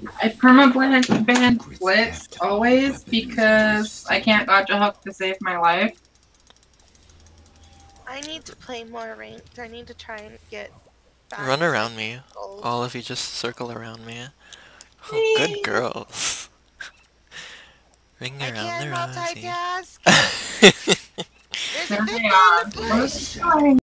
I perma-ban Blitz always because I can't gotcha hook to save my life. I need to play more ranked. I need to try and get back. Run around me. Gold. All of you just circle around me. Oh, good girls. Ring I around the can't rosy. multitask. There's a victim in the bush.